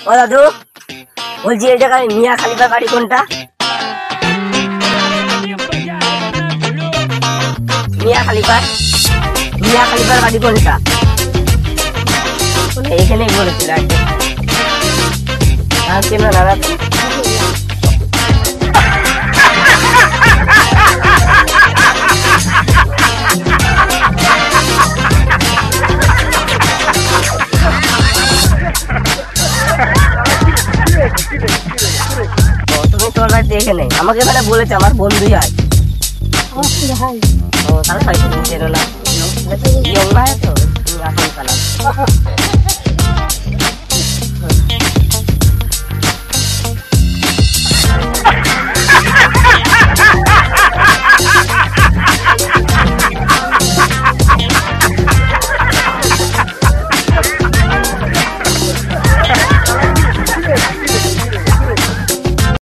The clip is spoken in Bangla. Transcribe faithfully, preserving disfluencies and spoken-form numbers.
ও দাদু বলছি এই জায়গায় মিয়া খালিফার বাড়ি কোনটা? মিয়া খালিফার মিয়া খালিফার বাড়ি কোনটা? এখানেই বলেছিল আর কি। আর কেন দাদা তুমি তোমার বাড়িতে এখানে আমাকে মানে বলেছে আমার বন্ধুই হয়। ও তাহলে হয়তো তুমি চেনো না, ইয়ং ভাই তো আসল কালাম।